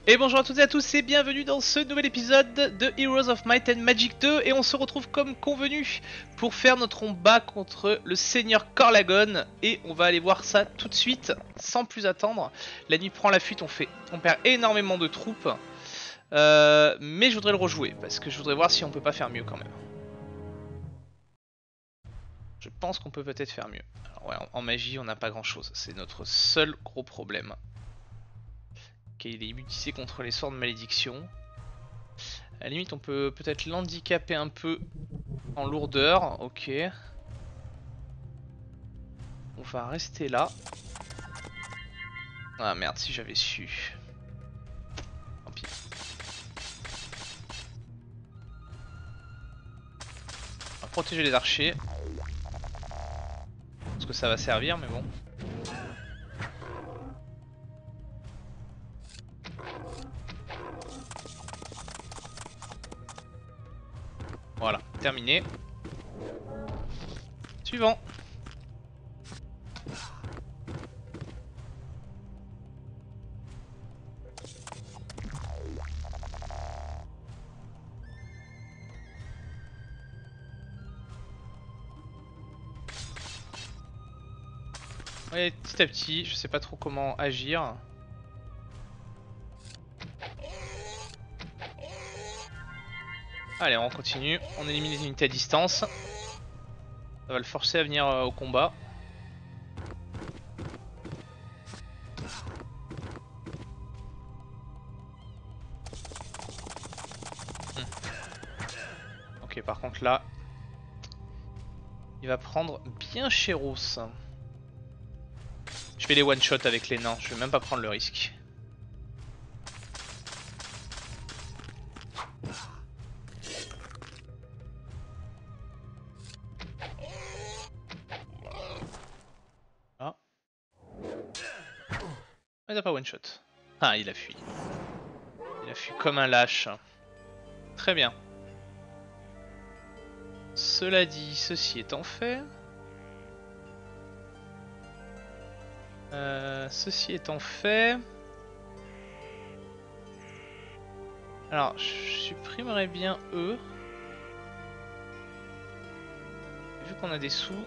Et bonjour à toutes et à tous et bienvenue dans ce nouvel épisode de Heroes of Might and Magic 2 et on se retrouve comme convenu pour faire notre combat contre le Seigneur Corlagon et on va aller voir ça tout de suite sans plus attendre. La nuit prend la fuite, on perd énormément de troupes mais je voudrais le rejouer parce que je voudrais voir si on peut pas faire mieux quand même. Je pense qu'on peut peut-être faire mieux. Alors ouais, en magie on n'a pas grand chose, c'est notre seul gros problème. Ok, il est immunisé contre les sorts de malédiction. À la limite, on peut peut-être l'handicaper un peu en lourdeur. Ok. On va rester là. Ah merde, si j'avais su. Tant pis. On va protéger les archers. Parce que ça va servir, mais bon. Voilà, terminé. Suivant. Ouais, petit à petit, je sais pas trop comment agir. Allez, on continue. On élimine les unités à distance. Ça va le forcer à venir au combat. Ok, par contre là, il va prendre bien Chéros. Je vais les one-shot avec les nains, je vais même pas prendre le risque. Ah, il a pas one-shot. Ah, il a fui. Il a fui comme un lâche. Très bien. Cela dit, ceci étant fait... ceci étant fait... Alors, je supprimerai bien eux. Vu qu'on a des sous...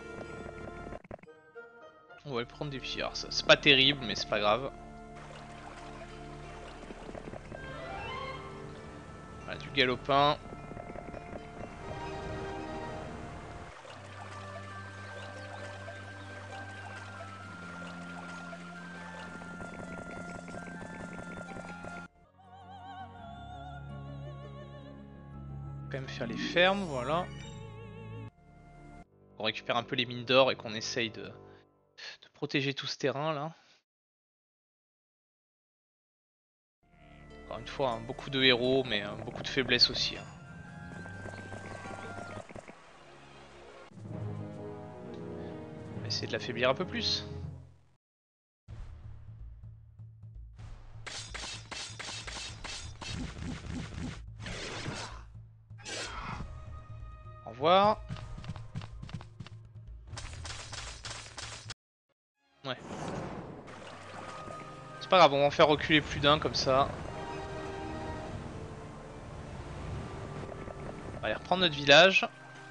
On va le prendre des pierres. C'est pas terrible, mais c'est pas grave. Voilà, du galopin. Quand même faire les fermes, voilà. On récupère un peu les mines d'or et qu'on essaye de protéger tout ce terrain là. Encore une fois, hein, beaucoup de héros, mais beaucoup de faiblesses aussi. Hein. On va essayer de l'affaiblir un peu plus. Au revoir. Ouais. C'est pas grave, on va en faire reculer plus d'un comme ça. On va aller reprendre notre village.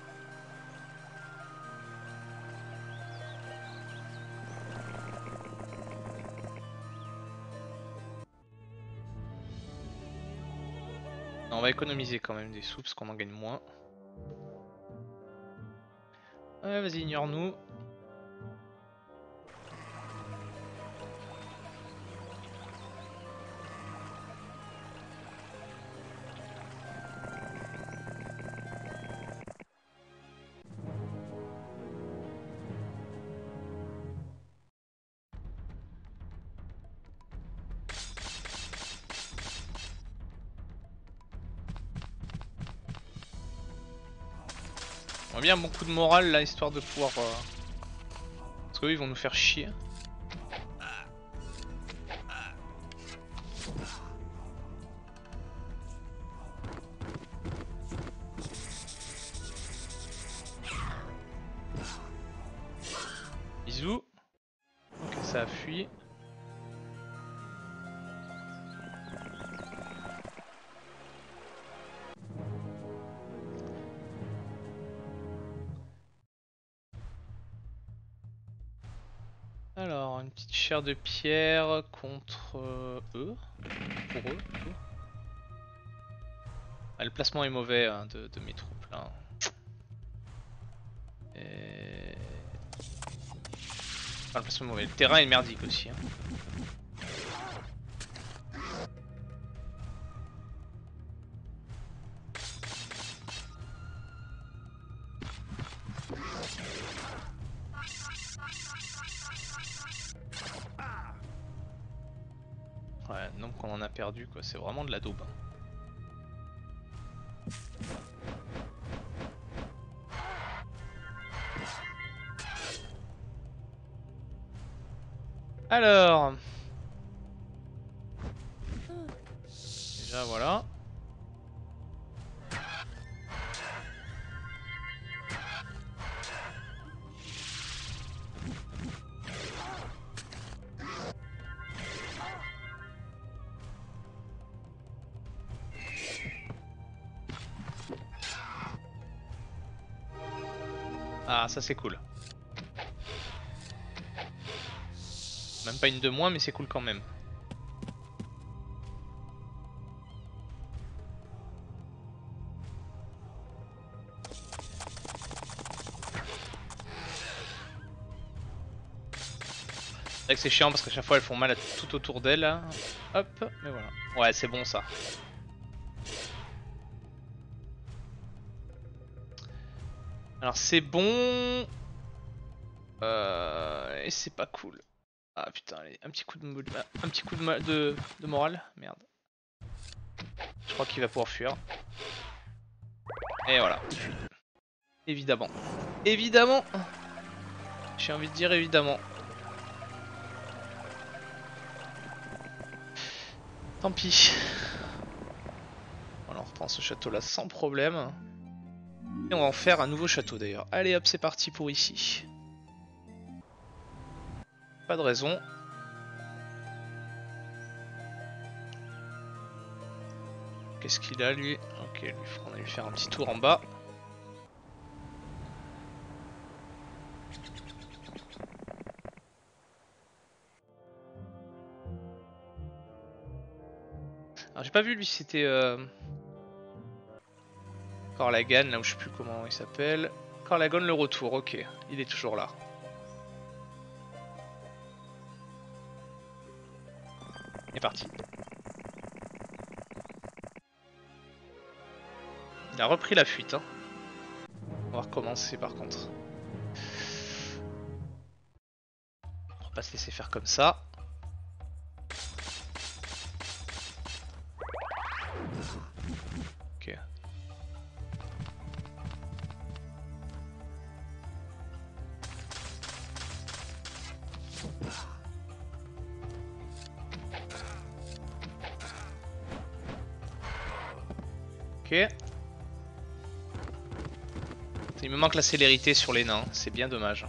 Non, on va économiser quand même des sous parce qu'on en gagne moins. Ouais, vas-y, ignore-nous. On a bien un bon coup de morale là, histoire de pouvoir... Parce qu'eux ils vont nous faire chier. Bisous. Ok, ça a fui. Une petite chair de pierre contre eux. Pour eux, plutôt. Ah, le placement est mauvais hein, de mes troupes là. Et... Enfin, le placement est mauvais. Le terrain est merdique aussi. Hein. Ouais, donc on en a perdu quoi, c'est vraiment de la daube. Hein. Alors... Déjà voilà. Ah ça c'est cool. Même pas une de moins mais c'est cool quand même. C'est vrai que c'est chiant parce qu'à chaque fois elles font mal à tout autour d'elles. Hop, mais voilà. Ouais c'est bon ça. Alors c'est bon. Et c'est pas cool. Ah putain, allez, un petit coup de morale. Merde. Je crois qu'il va pouvoir fuir. Et voilà. Évidemment. Évidemment. J'ai envie de dire évidemment. Tant pis. Voilà, on reprend ce château là sans problème. Et on va en faire un nouveau château d'ailleurs. Allez hop, c'est parti pour ici. Pas de raison. Qu'est-ce qu'il a lui? Ok, lui, on va lui faire un petit tour en bas. Alors j'ai pas vu lui si c'était Corlagan, là où je sais plus comment il s'appelle. Corlagan le retour, ok, il est toujours là. Il est parti. Il a repris la fuite. Hein. On va recommencer par contre. On va pas se laisser faire comme ça. Ok. Ok. Il me manque la célérité sur les nains, c'est bien dommage.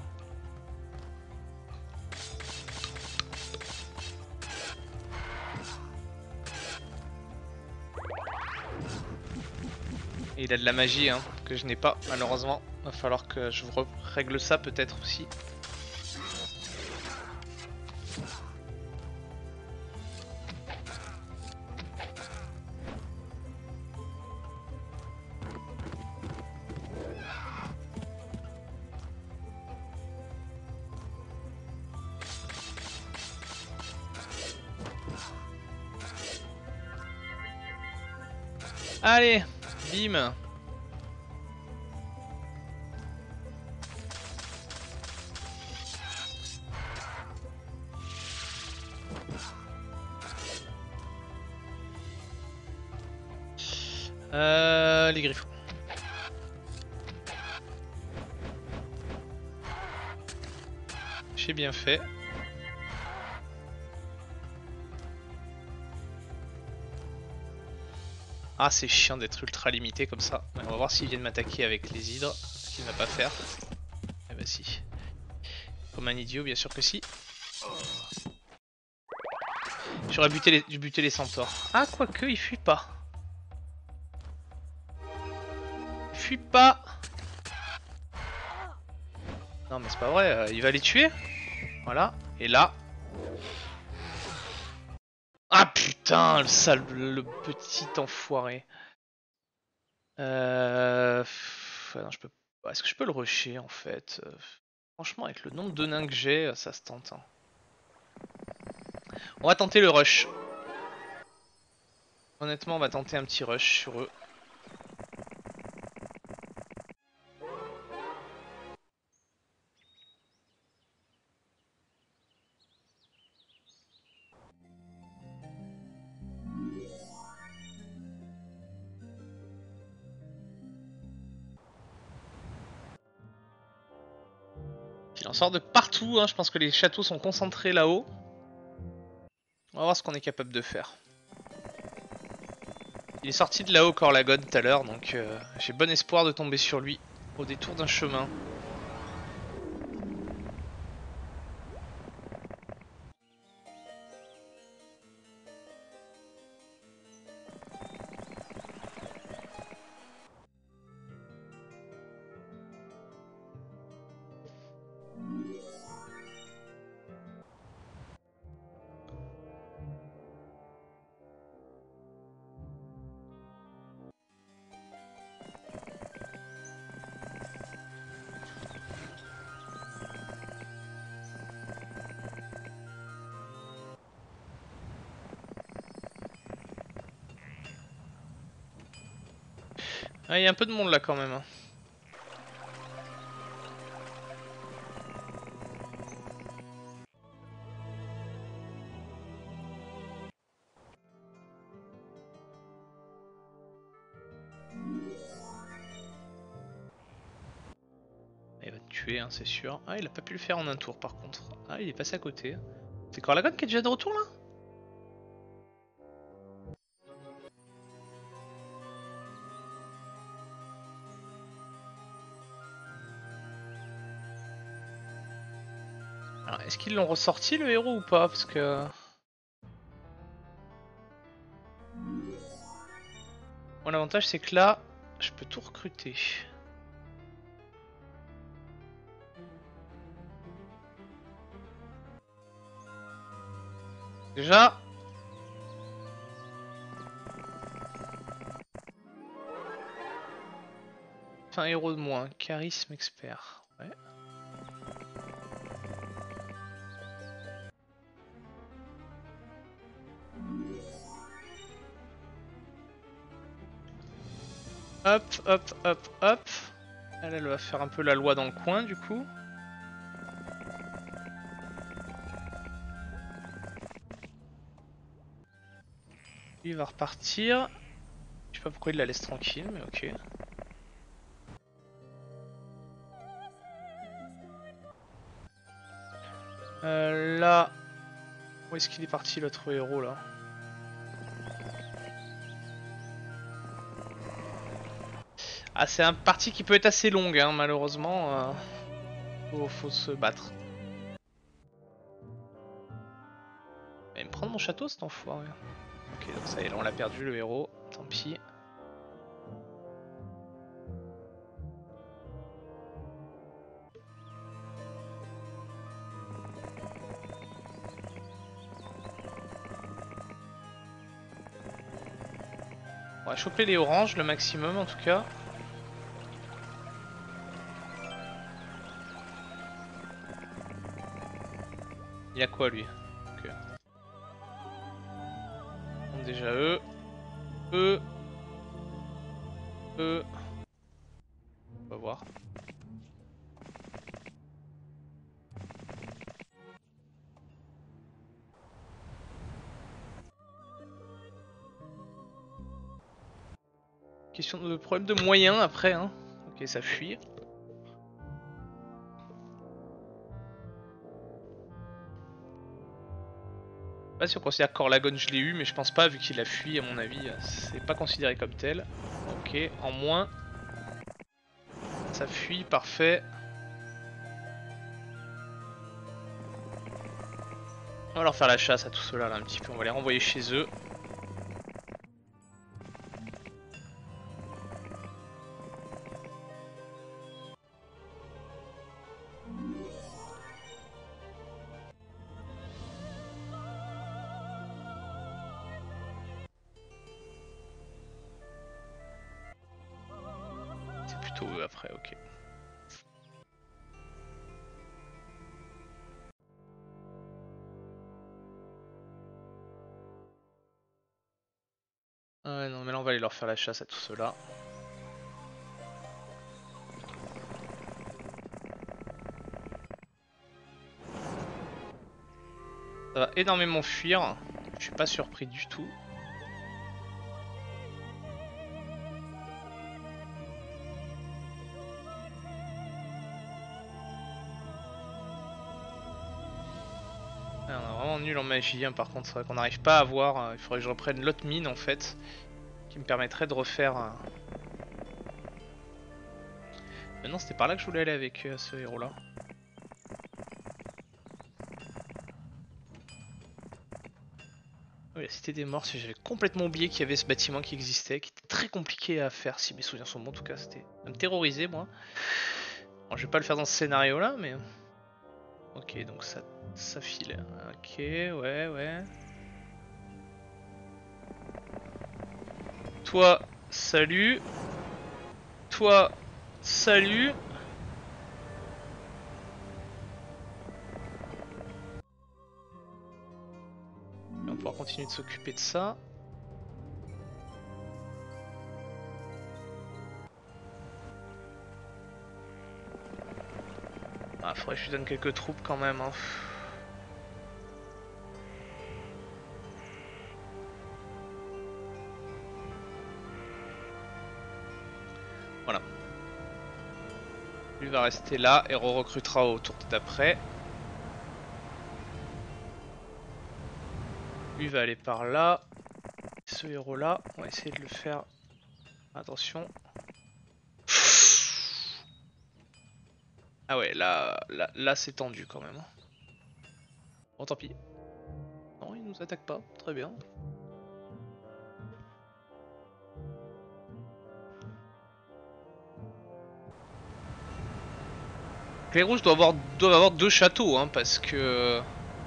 Et il a de la magie hein, que je n'ai pas malheureusement. Va falloir que je règle ça peut-être aussi. Allez, bim. Les griffons. J'ai bien fait. Ah c'est chiant d'être ultra limité comme ça. On va voir s'ils viennent m'attaquer avec les hydres. Ce qu'il ne va pas faire. Eh bah si. Comme un idiot bien sûr que si. J'aurais buté les centaures. Ah quoique il fuit pas. Il fuit pas. Non mais c'est pas vrai, il va les tuer. Voilà. Et là, putain, le sale, le petit enfoiré. Non, je peux. Est-ce que je peux le rusher en fait? Franchement, avec le nombre de nains que j'ai, ça se tente, hein. On va tenter le rush. Honnêtement, on va tenter un petit rush sur eux. Il en sort de partout, hein. Je pense que les châteaux sont concentrés là-haut. On va voir ce qu'on est capable de faire. Il est sorti de là-haut Corlagon tout à l'heure, donc j'ai bon espoir de tomber sur lui au détour d'un chemin. Ah, il y a un peu de monde là quand même, hein. Il va te tuer, hein, c'est sûr. Ah, il a pas pu le faire en un tour par contre. Ah, il est passé à côté. C'est Corlagon qui est déjà de retour là? Alors, est-ce qu'ils l'ont ressorti le héros ou pas? Parce que... Bon, l'avantage c'est que là, je peux tout recruter. Déjà... Un héros de moins, charisme expert. Ouais. Hop, hop, hop, hop. Elle va faire un peu la loi dans le coin du coup. Lui il va repartir. Je sais pas pourquoi il la laisse tranquille, mais ok. Là... Où est-ce qu'il est parti l'autre héros là? Ah, c'est un parti qui peut être assez long, hein, malheureusement. Faut se battre. Il va me prendre mon château cet enfoiré. Ok, donc ça y est, là on l'a perdu le héros. Tant pis. On va choper les oranges le maximum en tout cas. Il y a quoi lui? Ok. Donc déjà eux. Eux. Eux. On va voir. Question de problème de moyens après, hein. Ok, ça fuit. Je sais pas si on considère que Corlagon je l'ai eu, mais je pense pas vu qu'il a fui à mon avis. C'est pas considéré comme tel. Ok, en moins. Ça fuit, parfait. On va leur faire la chasse à tout cela là un petit peu. On va les renvoyer chez eux. plutôt eux après, ok. Ouais, non, mais là on va aller leur faire la chasse à tout cela. Ça va énormément fuir. Je suis pas surpris du tout. Ouais, on est vraiment nul en magie, hein, par contre, c'est vrai qu'on n'arrive pas à voir. Il faudrait que je reprenne l'autre mine en fait, qui me permettrait de refaire. Non, c'était par là que je voulais aller avec ce héros là. Oui, la cité des morts, si j'avais complètement oublié qu'il y avait ce bâtiment qui existait, qui était très compliqué à faire, si mes souvenirs sont bons, en tout cas, c'était à me terroriser moi. Bon, je vais pas le faire dans ce scénario là, mais. Ok, donc ça file. Ok, ouais. Toi, salut. Toi, salut. On va pouvoir continuer de s'occuper de ça. Ah, faudrait que je lui donne quelques troupes quand même. Hein. Voilà. Lui va rester là et re-recrutera au tour d'après. Lui va aller par là. Ce héros là, on va essayer de le faire. Attention. Ah ouais, là c'est tendu quand même. Bon, tant pis. Non, il nous attaque pas. Très bien. Les rouges doivent avoir deux châteaux, hein, parce que.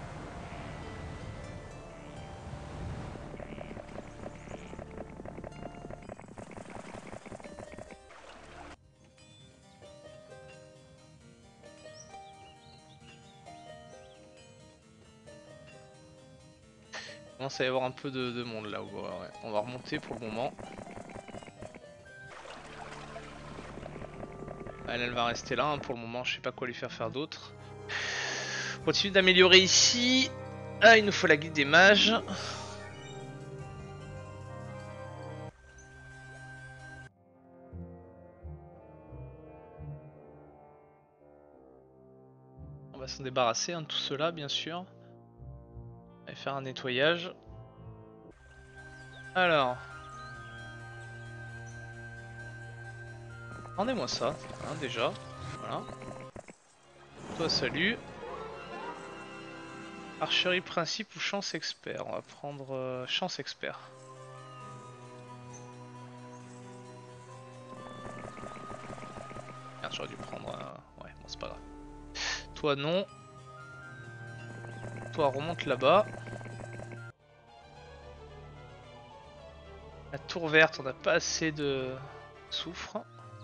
Il commence à y avoir un peu de monde là. Ouais. On va remonter pour le moment. Elle va rester là, hein, pour le moment. Je sais pas quoi lui faire d'autre. On continue d'améliorer ici. Ah, il nous faut la guilde des mages. On va s'en débarrasser, hein, de tout cela, bien sûr. On va faire un nettoyage. Alors. Rendez-moi ça, hein, déjà. Voilà. Toi, salut. Archerie principe ou chance expert. On va prendre chance expert. Merde, j'aurais dû prendre. Ouais, bon, c'est pas grave. Toi, non. Toi, remonte là-bas. La tour verte, on n'a pas assez de soufre.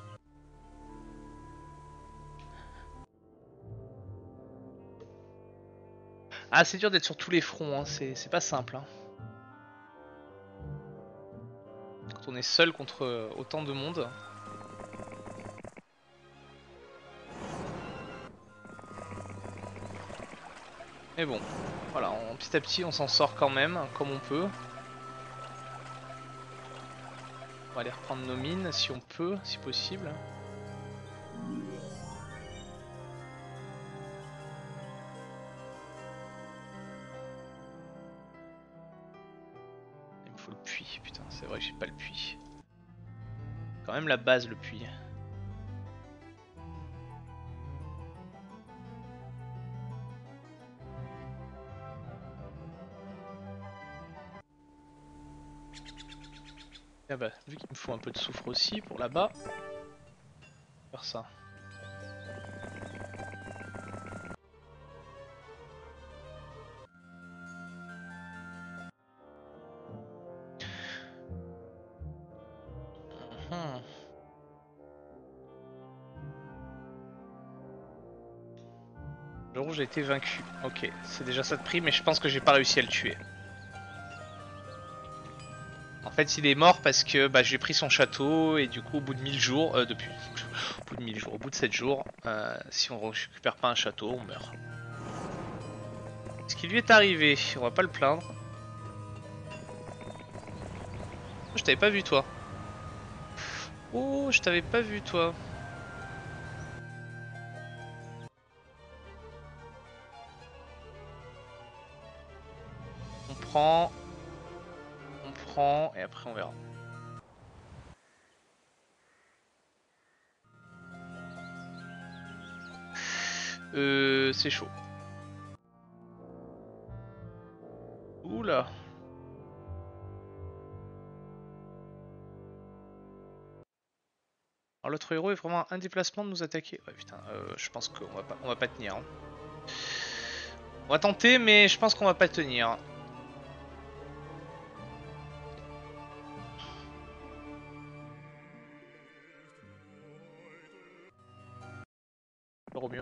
Ah, c'est dur d'être sur tous les fronts, hein. C'est pas simple. Hein. Quand on est seul contre autant de monde. Mais bon, voilà, petit à petit on s'en sort quand même, comme on peut. On va aller reprendre nos mines si on peut, si possible. Il me faut le puits, putain, c'est vrai que j'ai pas le puits. Quand même la base, le puits. Ah bah, vu qu'il me faut un peu de soufre aussi pour là-bas, faire ça. Le rouge a été vaincu. Ok, c'est déjà ça de prix, mais je pense que j'ai pas réussi à le tuer. En fait, il est mort parce que bah, j'ai pris son château et du coup, au bout de 1000 jours, au bout de 1000 jours, au bout de 7 jours, si on récupère pas un château, on meurt. Ce qui lui est arrivé, on va pas le plaindre. Je t'avais pas vu toi. Oh, je t'avais pas vu toi. On prend, et après on verra. C'est chaud. Oula. Alors l'autre héros est vraiment un déplacement de nous attaquer. Ouais putain, je pense qu'on va pas tenir. Hein. On va tenter, mais je pense qu'on va pas tenir. Au mieux.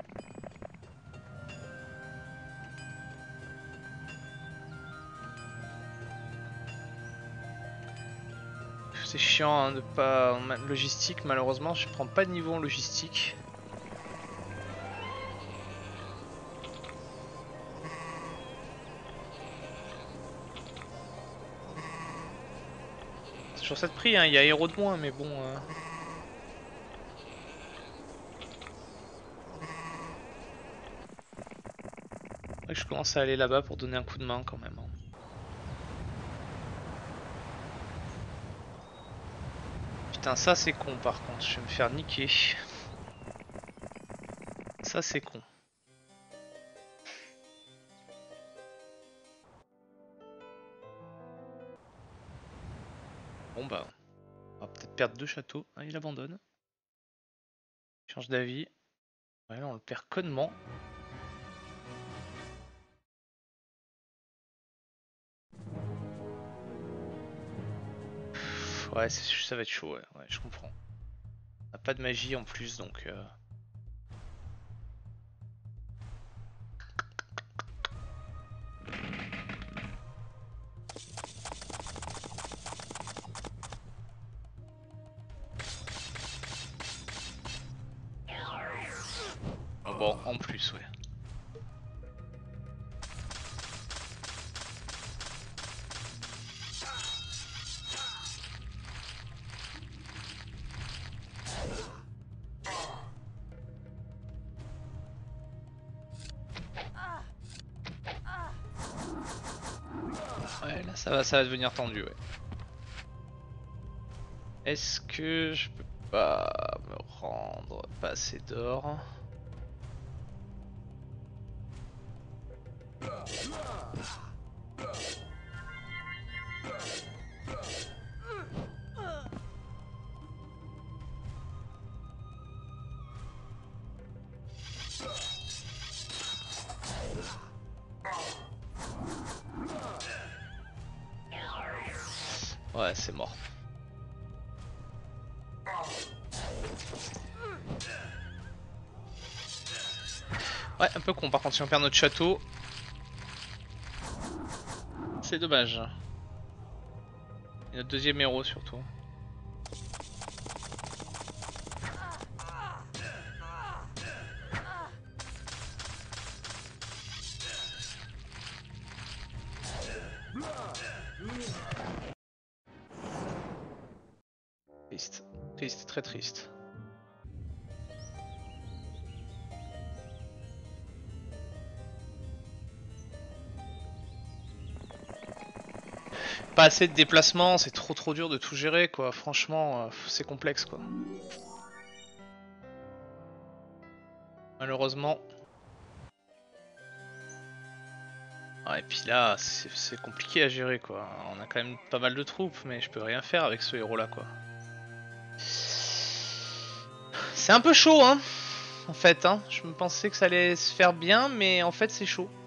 C'est chiant hein, de pas en logistique, malheureusement je prends pas de niveau en logistique. C'est toujours ça de prix, hein. Il y a héros de moins mais bon... Je commence à aller là-bas pour donner un coup de main quand même. Hein. Putain ça c'est con par contre, je vais me faire niquer. Ça c'est con. Bon bah, on va peut-être perdre 2 châteaux. Ah, il abandonne. Il change d'avis. Ouais, là on le perd connement. Ouais, ça va être chaud, ouais, je comprends. On n'a pas de magie en plus donc... Bon, en plus, ouais. Ouais, là ça va devenir tendu, ouais. Est-ce que je peux pas me rendre? Pas assez d'or. Ouais, c'est mort. Ouais, un peu con par contre si on perd notre château. C'est dommage. Et notre deuxième héros surtout. Triste. Triste, très triste. Pas assez de déplacements, c'est trop dur de tout gérer quoi. Franchement, c'est complexe quoi. Malheureusement. Ouais, et puis là, c'est compliqué à gérer quoi. On a quand même pas mal de troupes, mais je peux rien faire avec ce héros là quoi. C'est un peu chaud hein, en fait. Hein. Je me pensais que ça allait se faire bien, mais en fait c'est chaud.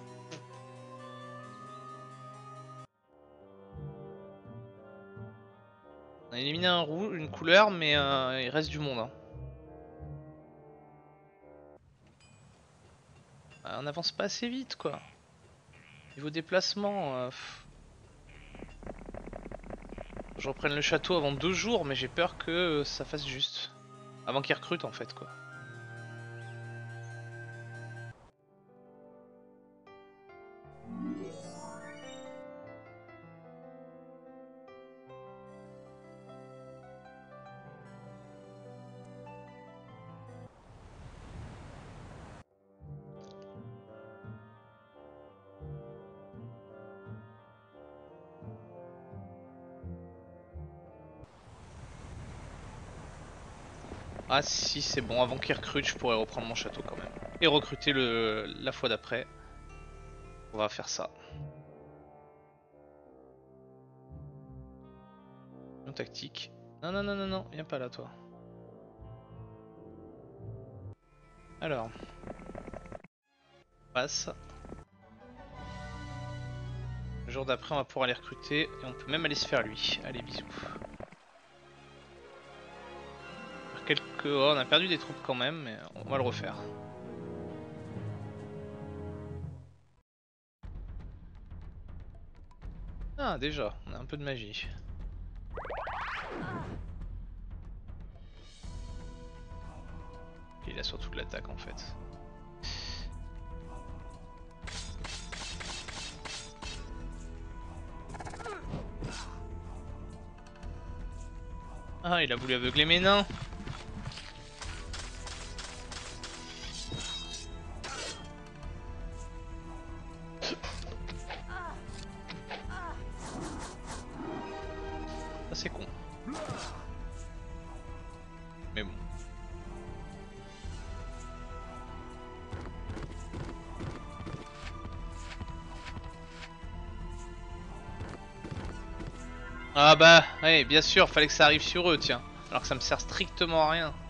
On a éliminé un rouge, une couleur, mais il reste du monde. Hein. On avance pas assez vite quoi. Niveau déplacement, je reprenne le château avant 2 jours, mais j'ai peur que ça fasse juste. Avant qu'ils recrutent en fait quoi. Ah si c'est bon, avant qu'ils recrutent je pourrais reprendre mon château quand même. Et recruter la fois d'après. On va faire ça. Non tactique. Non non non non non, viens pas là toi. Alors. Passe. Le jour d'après on va pouvoir aller recruter et on peut même aller se faire lui. Allez bisous. Oh, on a perdu des troupes quand même, mais on va le refaire. Ah déjà, on a un peu de magie. Et il a surtout de l'attaque en fait. Ah, il a voulu aveugler mes nains. Ça c'est con. Mais bon. Ah bah, ouais, bien sûr, fallait que ça arrive sur eux, tiens. Alors que ça me sert strictement à rien.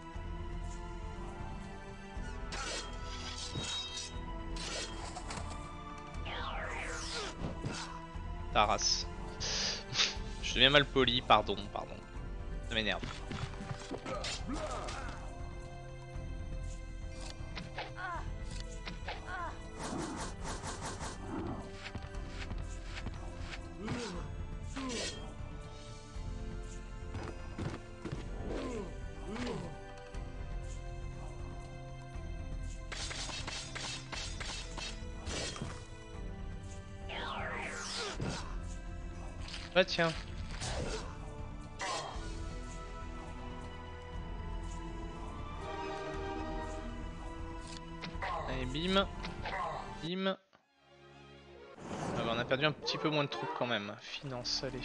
Ta race. Je deviens mal poli, pardon. Ça m'énerve. Bah tiens. Allez bim. Bim. Ah bah, on a perdu un petit peu moins de troupes quand même. Finance, allez.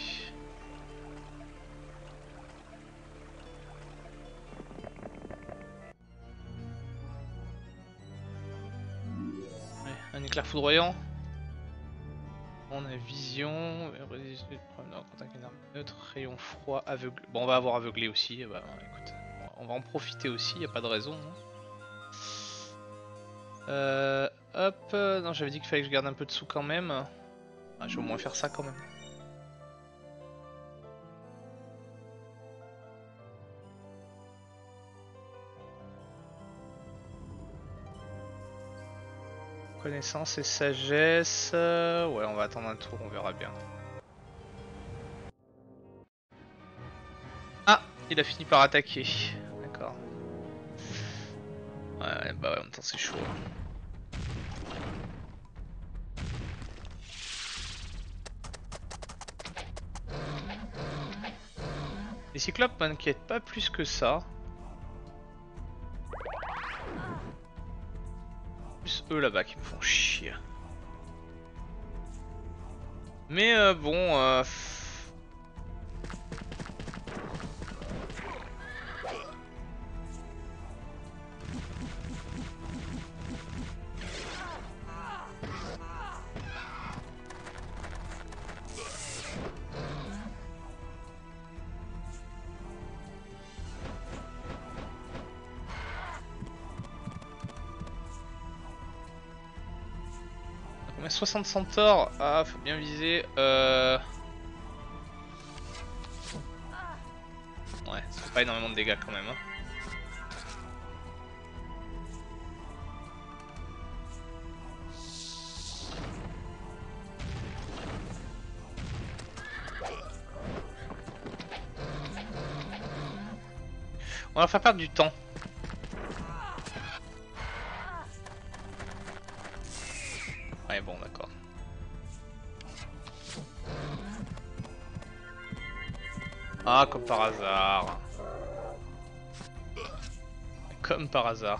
Ouais, un éclair foudroyant. On a vision, contact une arme neutre, rayon froid, aveugle. Bon, on va avoir aveuglé aussi. Bah, écoute, on va en profiter aussi, y a pas de raison. Hop, non, j'avais dit qu'il fallait que je garde un peu de sous quand même. Ah, je vais au moins faire ça quand même. Connaissance et sagesse. Ouais, on va attendre un tour, on verra bien. Ah, il a fini par attaquer. D'accord. Ouais, bah ouais, en même temps c'est chaud. Les cyclopes m'inquiètent pas plus que ça. Plus eux là-bas qui me font chier. Mais bon, on met 60 centaures. Ah, faut bien viser. Ouais, ça fait pas énormément de dégâts quand même. Hein. On va leur faire perdre du temps. Ouais, bon, d'accord. Ah, comme par hasard. Comme par hasard.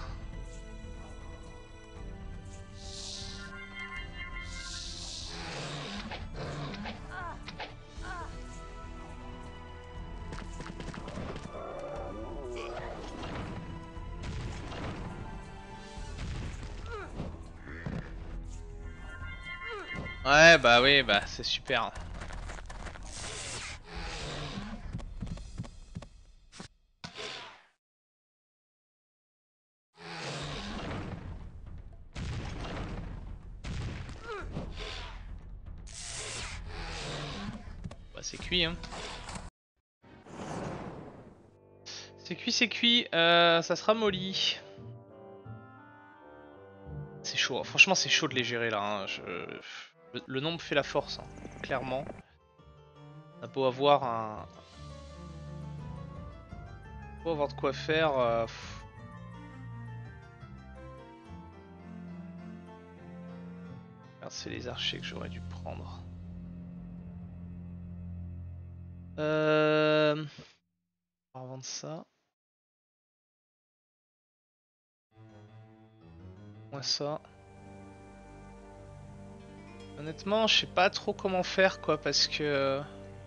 Ouais, bah oui, bah c'est super. Bah c'est cuit, hein. C'est cuit, ça sera molly. C'est chaud, hein. Franchement c'est chaud de les gérer là. Hein. Le nombre fait la force, hein. Clairement. On a beau avoir un... Beau avoir de quoi faire. Merde, c'est les archers que j'aurais dû prendre. On va vendre ça. Moi ça. Honnêtement, je sais pas trop comment faire quoi parce que...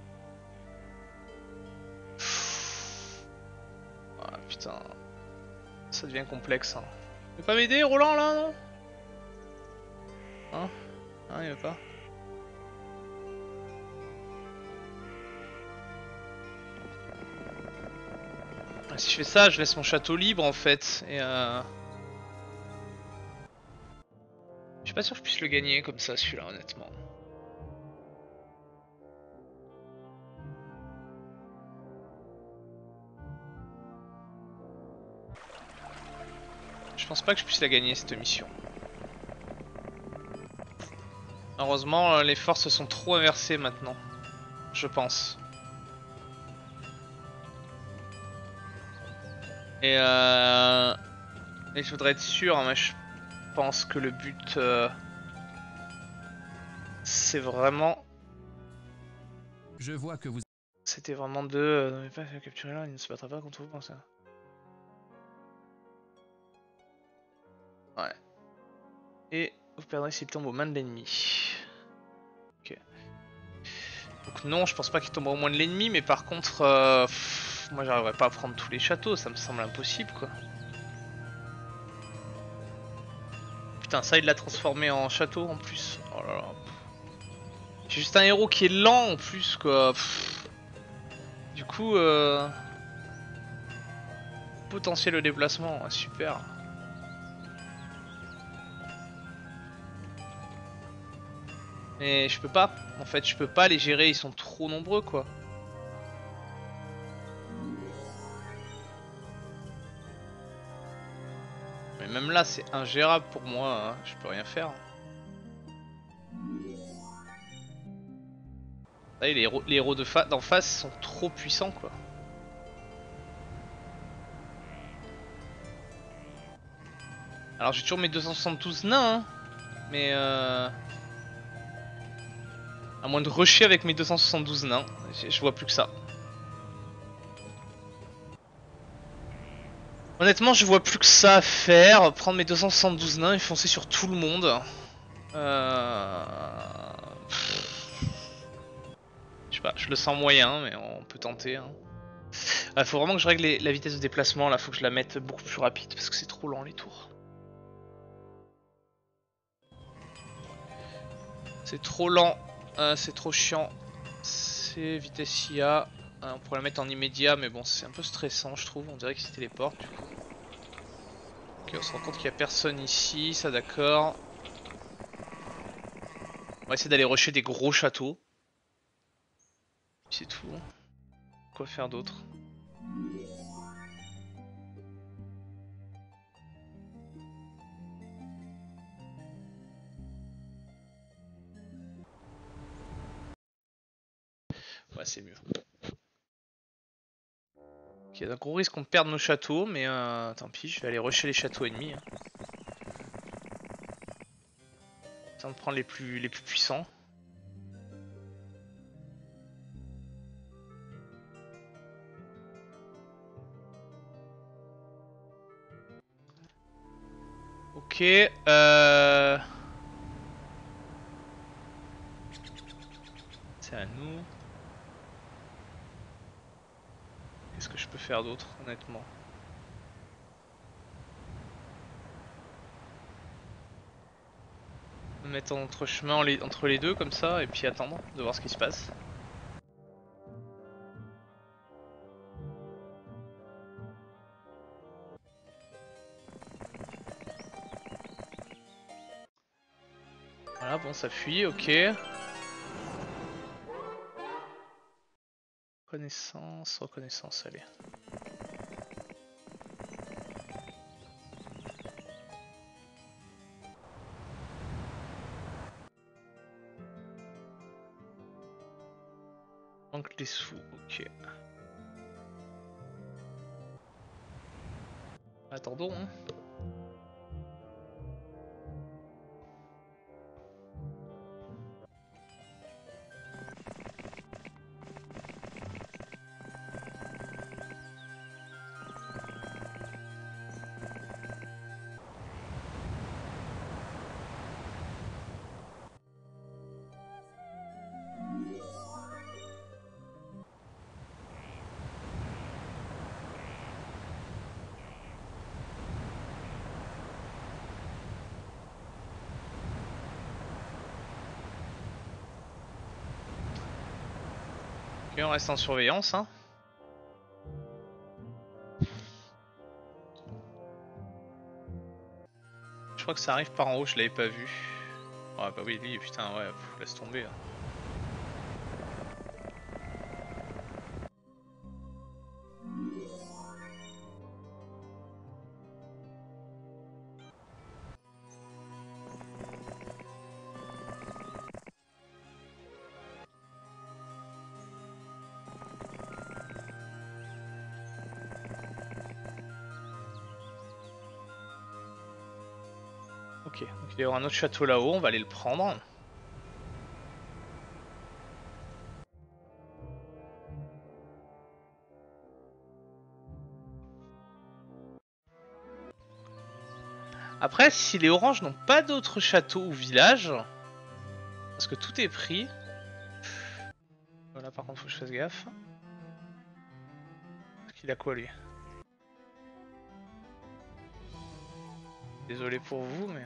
Ah putain, ça devient complexe. Hein. Tu veux pas m'aider Roland là non? Hein? Hein, il veut pas? Si je fais ça, je laisse mon château libre en fait. Et je suis pas sûr que je puisse le gagner comme ça celui-là honnêtement. Je pense pas que je puisse la gagner cette mission. Heureusement, les forces sont trop inversées maintenant. Je pense. Et je voudrais être sûr, hein, mais je pense que le but c'est vraiment... Je vois que vous... C'était vraiment de... ne pas capturer là, il ne se battra pas contre vous comme ça. Ouais. Et vous perdrez s'il tombe aux mains de l'ennemi. Ok. Donc non, je pense pas qu'il tombera aux mains de l'ennemi, mais par contre... moi j'arriverai pas à prendre tous les châteaux, ça me semble impossible quoi. Putain, ça il l'a transformé en château en plus. Oh là là. J'ai juste un héros qui est lent en plus quoi. Du coup, potentiel de déplacement, super. Mais je peux pas, en fait, je peux pas les gérer, ils sont trop nombreux quoi. Mais même là, c'est ingérable pour moi, hein. Je peux rien faire. Là, les héros d'en face sont trop puissants quoi. Alors j'ai toujours mes 272 nains, hein, mais à moins de rusher avec mes 272 nains, je vois plus que ça. Honnêtement, je vois plus que ça à faire. Prendre mes 272 nains et foncer sur tout le monde. Je sais pas, je le sens moyen, mais on peut tenter. Hein. Faut vraiment que je règle la vitesse de déplacement. Là, faut que je la mette beaucoup plus rapide parce que c'est trop lent les tours. C'est trop lent, c'est trop chiant. C'est vitesse IA. On pourrait la mettre en immédiat, mais bon, c'est un peu stressant, je trouve. On dirait qu'il se téléporte du coup. Ok, on se rend compte qu'il n'y a personne ici, ça d'accord. On va essayer d'aller rusher des gros châteaux. C'est tout. Quoi faire d'autre? Ouais, c'est mieux. Il y a un gros risque qu'on perde nos châteaux, mais tant pis, je vais aller rusher les châteaux ennemis. Hein. Tant de prendre les plus puissants. Ok, c'est à nous. Qu'est-ce que je peux faire d'autre, honnêtement? Me mettre en entre-chemin entre les deux, comme ça, et puis attendre de voir ce qui se passe. Voilà, bon, ça fuit, ok. Reconnaissance, allez. Manque les sous, ok. Attendons, hein. Ok, on reste en surveillance, hein. Je crois que ça arrive par en haut, je l'avais pas vu. Ouais, bah oui, lui, putain, ouais, laisse tomber. Hein. Ok, donc il y aura un autre château là-haut, on va aller le prendre. Après, si les oranges n'ont pas d'autres châteaux ou villages, parce que tout est pris. Voilà, par contre, faut que je fasse gaffe. Parce qu'il a quoi lui? Désolé pour vous, mais.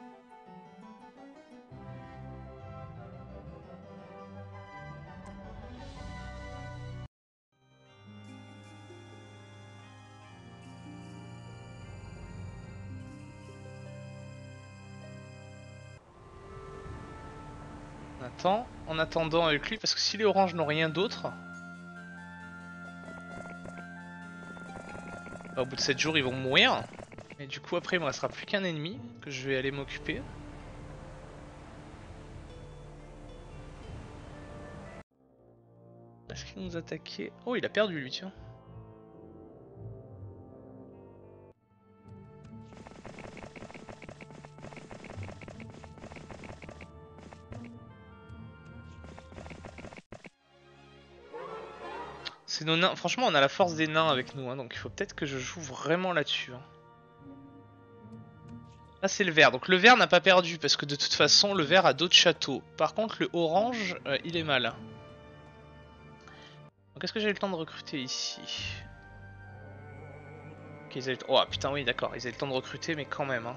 On attend. En attendant avec lui, parce que si les oranges n'ont rien d'autre. Bah, au bout de 7 jours, ils vont mourir. Et du coup, après, il me restera plus qu'un ennemi que je vais aller m'occuper. Est-ce qu'il nous attaquait? Oh, il a perdu lui, tiens. C'est nos nains. Franchement, on a la force des nains avec nous, hein, donc il faut peut-être que je joue vraiment là-dessus. Hein. Là, c'est le vert. Donc le vert n'a pas perdu parce que de toute façon, le vert a d'autres châteaux. Par contre, le orange, il est mal. Donc est-ce que j'ai eu le temps de recruter ici? Ok, ils avaient... Oh putain, oui, d'accord. Ils avaient le temps de recruter, mais quand même. Hein.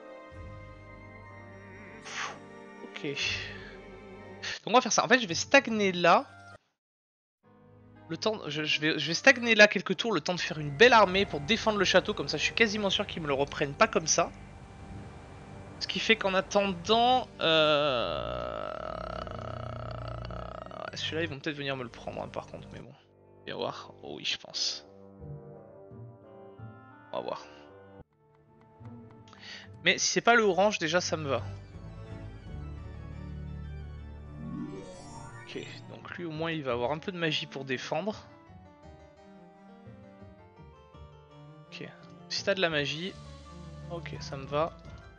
Ok. Donc on va faire ça. En fait, je vais stagner là. Le temps, je vais stagner là quelques tours, le temps de faire une belle armée pour défendre le château, comme ça je suis quasiment sûr qu'ils me le reprennent pas comme ça. Ce qui fait qu'en attendant... celui-là ils vont peut-être venir me le prendre hein, par contre, mais bon. On va voir. Oh oui je pense. On va voir. Mais si c'est pas le orange déjà ça me va. Ok, donc lui au moins il va avoir un peu de magie pour défendre. t'as de la magie. Ok, ça me va.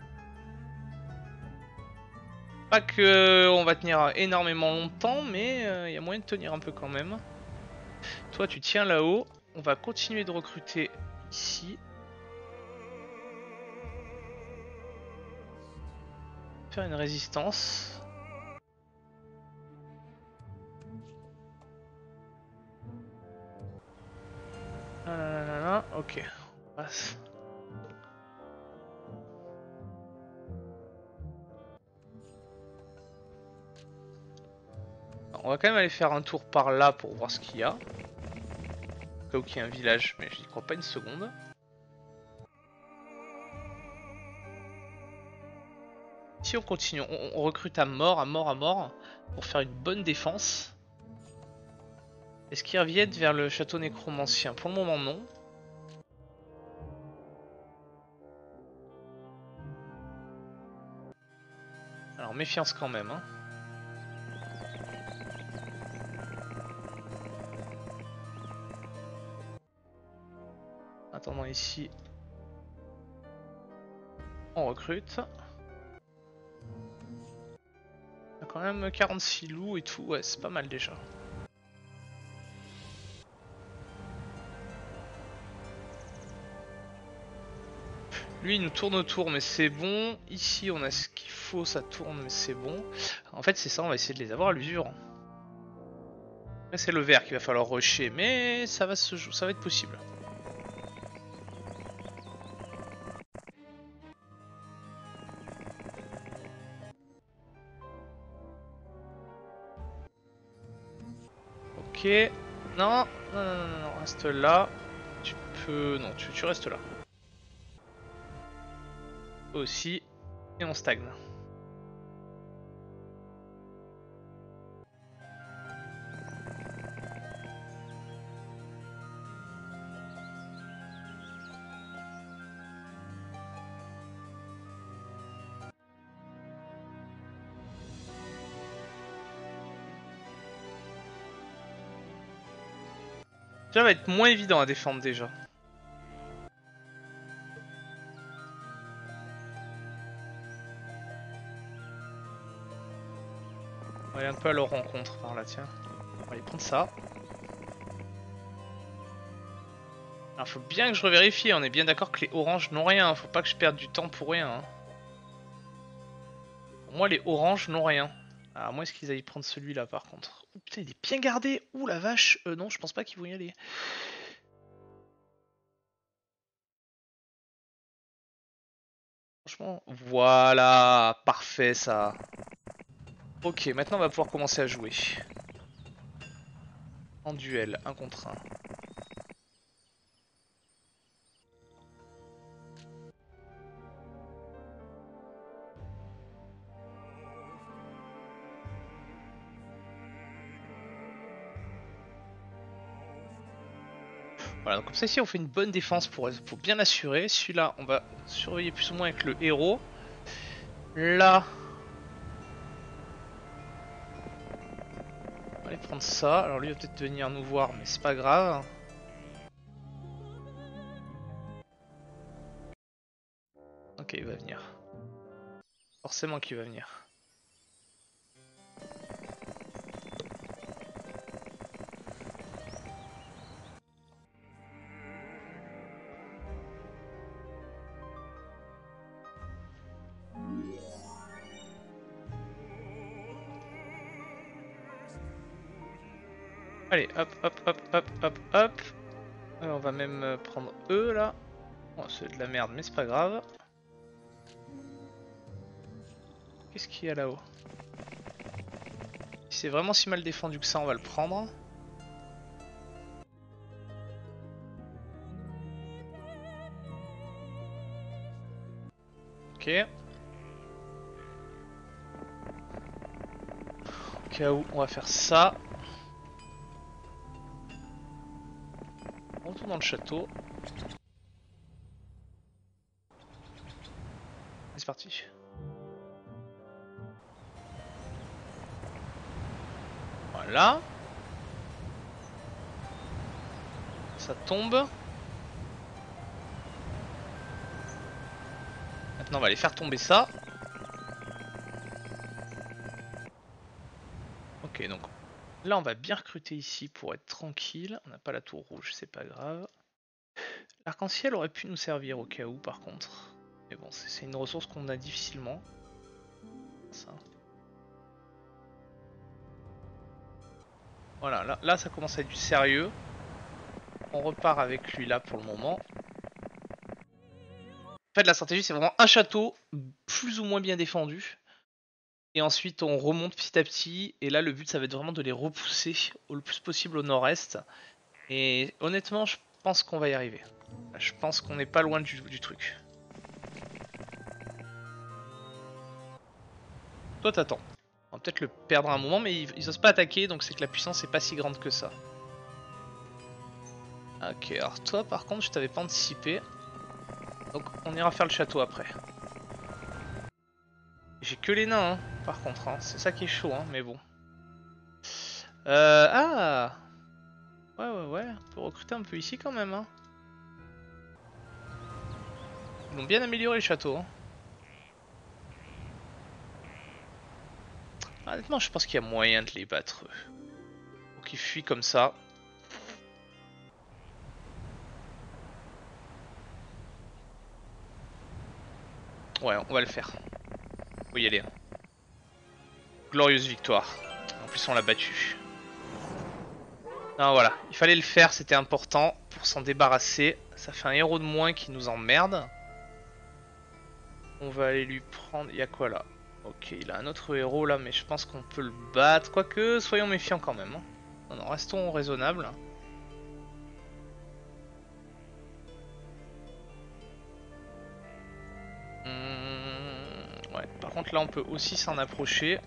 Pas que on va tenir énormément longtemps, mais il y a moyen de tenir un peu quand même. Toi, tu tiens là-haut. On va continuer de recruter ici. Faire une résistance. Ok, on passe. On va quand même aller faire un tour par là pour voir ce qu'il y a. Au cas où il y a un village, mais je n'y crois pas une seconde. Si on continue, on recrute à mort, à mort, à mort, pour faire une bonne défense. Est-ce qu'ils reviennent vers le château nécromancien? Pour le moment, non. Alors méfiance quand même. Hein. Attendant ici, on recrute. On a quand même 46 loups et tout, ouais c'est pas mal déjà. Lui il nous tourne autour mais c'est bon. Ici on a ce qu'il faut, ça tourne mais c'est bon. En fait c'est ça, on va essayer de les avoir à l'usure. Après c'est le vert qu'il va falloir rusher mais ça va ça va être possible. Ok. Non, non, reste là. Tu peux... Non, tu restes là. Aussi. Et on stagne. Ça va être moins évident à défendre déjà. On va aller un peu à leur rencontre par là, tiens. On va aller prendre ça. Alors faut bien que je revérifie, on est bien d'accord que les oranges n'ont rien, faut pas que je perde du temps pour rien. Hein. Pour moi les oranges n'ont rien. À moins qu'ils aillent prendre celui-là par contre. Oh, putain il est bien gardé. Ouh la vache. Non je pense pas qu'ils vont y aller. Franchement, voilà, parfait ça. Ok, maintenant on va pouvoir commencer à jouer. En duel, 1 contre 1. Voilà, donc comme ça ici on fait une bonne défense pour bien l'assurer. Celui-là, on va surveiller plus ou moins avec le héros. Là, on va aller prendre ça. Alors lui il va peut-être venir nous voir, mais c'est pas grave. Ok, il va venir. Forcément qu'il va venir. Allez, hop, hop, hop, hop, hop, hop. On va même prendre eux là. Bon, c'est de la merde, mais c'est pas grave. Qu'est-ce qu'il y a là-haut? Si c'est vraiment si mal défendu que ça, on va le prendre. Ok. Au cas où, on va faire ça. On retourne dans le château. C'est parti. Voilà. Ça tombe. Maintenant on va aller faire tomber ça. Ok, donc là on va bien recruter ici pour être tranquille. On n'a pas la tour rouge, c'est pas grave. L'arc-en-ciel aurait pu nous servir au cas où par contre. Mais bon, c'est une ressource qu'on a difficilement. Ça. Voilà, là ça commence à être du sérieux. On repart avec lui là pour le moment. En fait la stratégie c'est vraiment un château plus ou moins bien défendu. Et ensuite on remonte petit à petit. Et là le but ça va être vraiment de les repousser le plus possible au nord-est. Et honnêtement je pense qu'on va y arriver. Je pense qu'on n'est pas loin du truc. Toi t'attends. On va peut-être le perdre à un moment mais ils osent pas attaquer donc c'est que la puissance est pas si grande que ça. Ok, alors toi par contre je t'avais pas anticipé. Donc on ira faire le château après. J'ai que les nains hein, par contre, hein. C'est ça qui est chaud hein, mais bon. Ah ouais, on peut recruter un peu ici quand même hein. Ils l'ont bien amélioré le château hein. Honnêtement je pense qu'il y a moyen de les battre. Donc ils fuient comme ça. Ouais, on va le faire. Faut y aller. Hein. Glorieuse victoire. En plus on l'a battu. Non voilà, il fallait le faire, c'était important pour s'en débarrasser. Ça fait un héros de moins qui nous emmerde. On va aller lui prendre... Il y a quoi là? Ok, il a un autre héros là, mais je pense qu'on peut le battre. Quoique, soyons méfiants quand même. Hein. Non, restons raisonnables. Ouais, par contre là on peut aussi s'en approcher.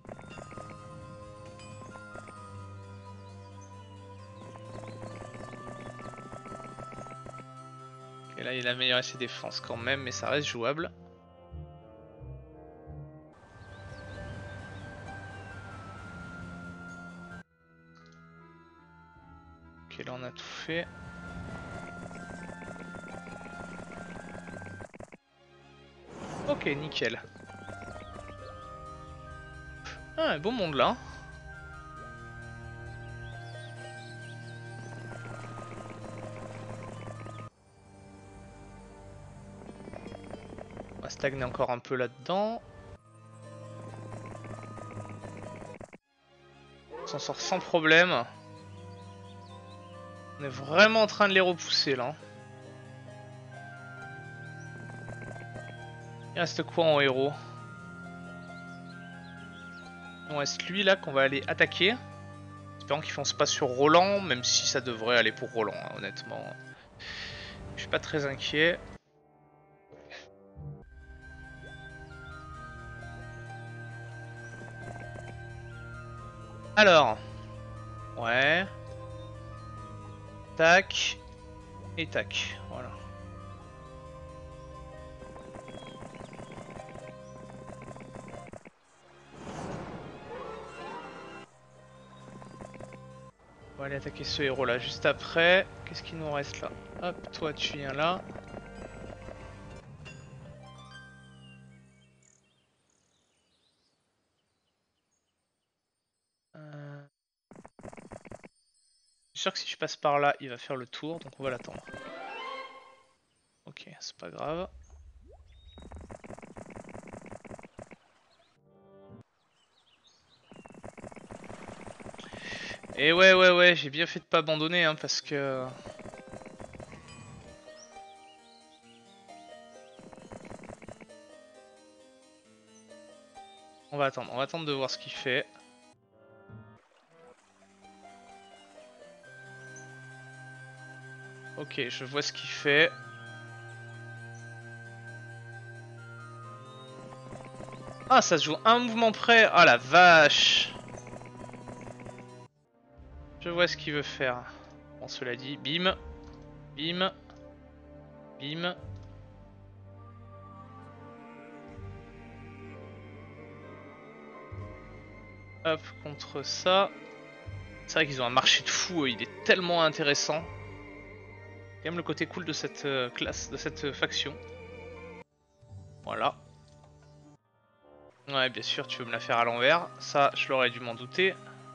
Et là il a amélioré ses défenses quand même, mais ça reste jouable. Ok, là on a tout fait. Ok, nickel. Ah, un beau monde là. On va stagner encore un peu là-dedans. On s'en sort sans problème. On est vraiment en train de les repousser là. Il reste quoi en héros? Il reste lui là qu'on va aller attaquer. Espérons qu'ils foncent pas sur Roland, même si ça devrait aller pour Roland, hein, honnêtement. Je suis pas très inquiet. Alors. Ouais. Tac. Et tac. Voilà. On va aller attaquer ce héros là juste après. Qu'est-ce qu'il nous reste là? Hop, toi tu viens là. Je suis sûr que si je passe par là, il va faire le tour, donc on va l'attendre. Ok, c'est pas grave. Et ouais, j'ai bien fait de pas abandonner, hein, parce que... on va attendre de voir ce qu'il fait. Ok, je vois ce qu'il fait. Ah, ça se joue un mouvement près. Ah la vache. Je vois ce qu'il veut faire. Bon, cela dit, bim, bim, bim. Hop, contre ça. C'est vrai qu'ils ont un marché de fou, il est tellement intéressant. C'est quand même le côté cool de cette classe, de cette faction. Voilà. Ouais, bien sûr, tu veux me la faire à l'envers. Ça, je l'aurais dû m'en douter.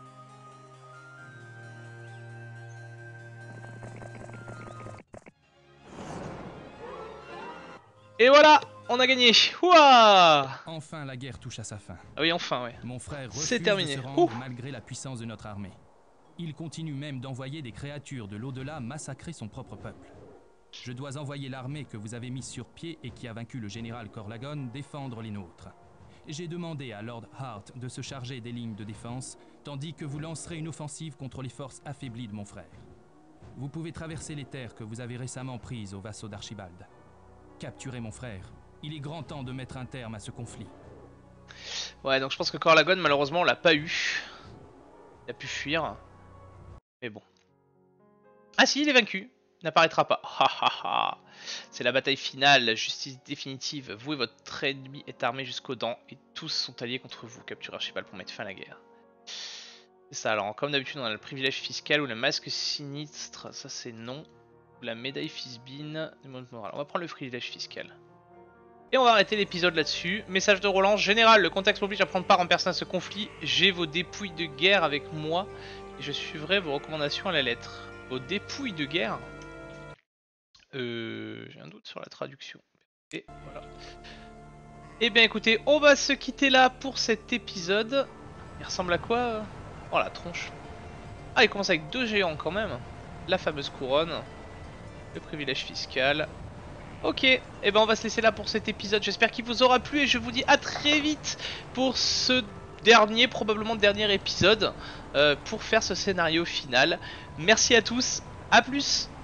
Et voilà, on a gagné. Ouah! Enfin, la guerre touche à sa fin. Ah oui, enfin, ouais. Mon frère C'est refuse terminé. de se rendre malgré la puissance de notre armée. Il continue même d'envoyer des créatures de l'au-delà massacrer son propre peuple. Je dois envoyer l'armée que vous avez mise sur pied et qui a vaincu le général Corlagon défendre les nôtres. J'ai demandé à Lord Hart de se charger des lignes de défense, tandis que vous lancerez une offensive contre les forces affaiblies de mon frère. Vous pouvez traverser les terres que vous avez récemment prises aux vassaux d'Archibald. Capturez mon frère. Il est grand temps de mettre un terme à ce conflit. Ouais, donc je pense que Corlagon, malheureusement, on l'a pas eu. Il a pu fuir. Mais bon. Ah si, il est vaincu. Il n'apparaîtra pas. C'est la bataille finale, la justice définitive. Vous et votre ennemi est armé jusqu'aux dents et tous sont alliés contre vous. Capturez Archibald pour mettre fin à la guerre. C'est ça, alors comme d'habitude on a le privilège fiscal ou le masque sinistre, ça c'est non. Ou la médaille Fisbin, on va prendre le privilège fiscal. Et on va arrêter l'épisode là-dessus. Message de relance général, le contexte m'oblige à prendre part en personne à ce conflit. J'ai vos dépouilles de guerre avec moi et je suivrai vos recommandations à la lettre. Vos dépouilles de guerre? J'ai un doute sur la traduction. Et voilà. Et bien écoutez, on va se quitter là pour cet épisode. Il ressemble à quoi? Oh la tronche. Ah, il commence avec 2 géants quand même. La fameuse couronne. Le privilège fiscal. Ok, et ben on va se laisser là pour cet épisode. J'espère qu'il vous aura plu et je vous dis à très vite pour ce dernier, probablement dernier épisode, pour faire ce scénario final. Merci à tous, à plus.